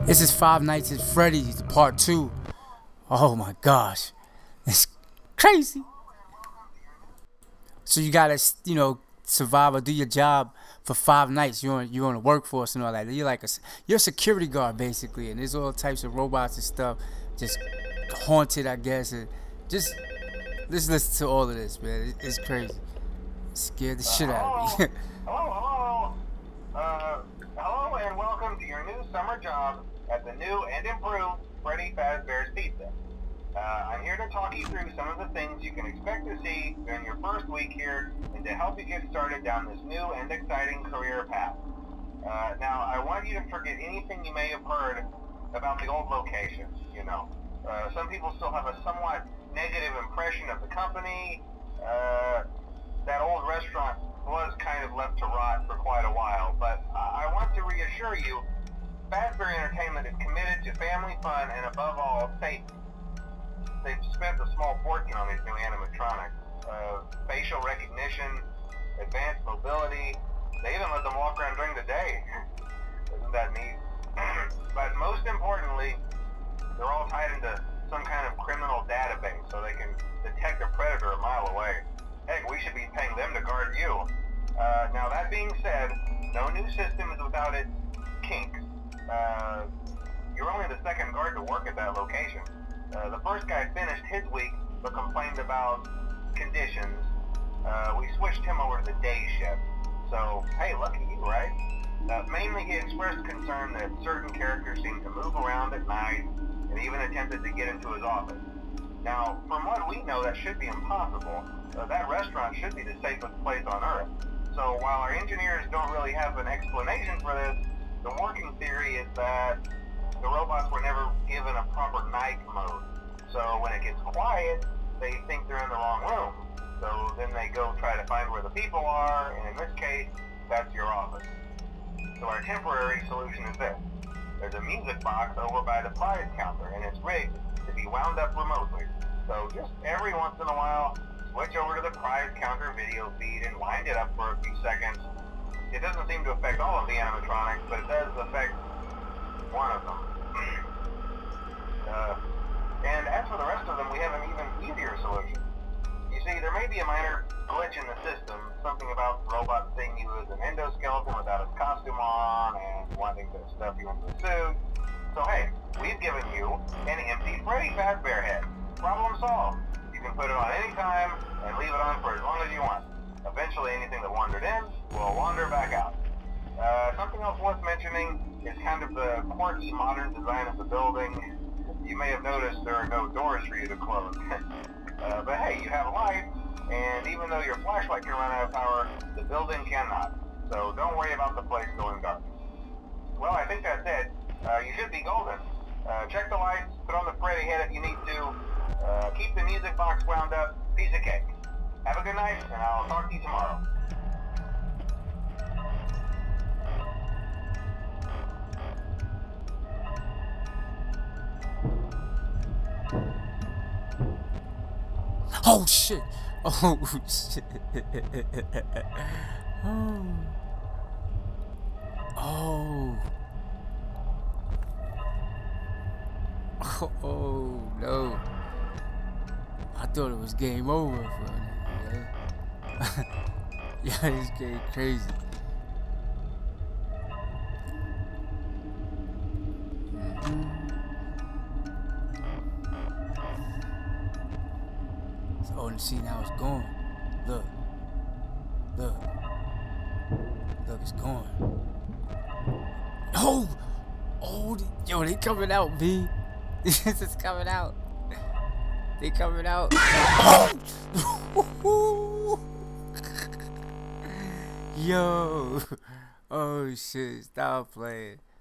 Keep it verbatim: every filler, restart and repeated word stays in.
This is Five Nights at Freddy's, part two. Oh my gosh. It's crazy. So you gotta, you know, survive or do your job for five nights. You're on, you're on the workforce and all that. You're like a, you're a security guard basically, and there's all types of robots and stuff. Just haunted, I guess. And just just listen to all of this, man. It, it's crazy. It scared the shit out of me. Hello, hello. Uh, hello and welcome to your new summer job at the new and improved Freddy Fazbear's Pizza. Uh, I'm here to talk you through some of the things you can expect to see during your first week here and to help you get started down this new and exciting career path. Uh, now, I want you to forget anything you may have heard about the old location, you know. Uh, some people still have a somewhat negative impression of the company. Uh, that old restaurant was kind of left to rot for quite a while, but I want to reassure you, Fazbear Entertainment is committed to family fun and above all, safety. They've spent a small fortune on these new animatronics. Uh, facial recognition, advanced mobility, they even let them walk around during the day. Isn't that neat? But most importantly, they're all tied into some kind of criminal database so they can detect a predator a mile away. Heck, we should be paying them to guard you. Uh, now that being said, no new system is without its kinks. Uh, you're only the second guard to work at that location. Uh, the first guy finished his week but complained about conditions. Uh, we switched him over to the day shift. So, hey, lucky you, right? Uh, mainly he expressed concern that certain characters seemed to move around at night and even attempted to get into his office. Now, from what we know, that should be impossible. Uh, that restaurant should be the safest place on Earth. So while our engineers don't really have an explanation for this, the working theory is that the robots were never given a proper night mode. So when it gets quiet, they think they're in the wrong room. So then they go try to find where the people are, and in this case, that's your office. So our temporary solution is this. There's a music box over by the prize counter, and it's rigged to be wound up remotely. So just every once in a while, switch over to the prize counter video feed and wind it up for a few seconds. It doesn't seem to affect all of the animatronics, but it does affect one of them. uh, and as for the rest of them, we have an even easier solution. You see, there may be a minor glitch in the system, something about the robot seeing you as an endoskeleton without its costume on and wanting to stuff you into a suit. So hey, we've given you an empty Freddy Fazbear head. Problem solved. You can put it on any time and leave it on for as long as you want. Eventually anything that wandered in will wander back out. Uh, something else worth mentioning is kind of the quirky modern design of the building. You may have noticed there are no doors for you to close. uh, but hey, you have lights, and even though your flashlight can run out of power, the building cannot. So don't worry about the place going dark. Well, I think that's it. Uh, you should be golden. Uh, check the lights, put on the Freddy head if you need to. Uh, keep the music box wound up. Piece of cake. Have a good night, and I'll talk to you tomorrow. Oh shit! Oh shit! Oh. Oh. Oh no. I thought it was game over for him. Yeah, yeah, this game crazy. Mm-hmm. Oh, and see now it's going. Look. Look. Look, it's going. Oh! Oh, yo, they coming out, B. This is coming out. They coming out. Oh! Yo. Oh, shit. Stop playing.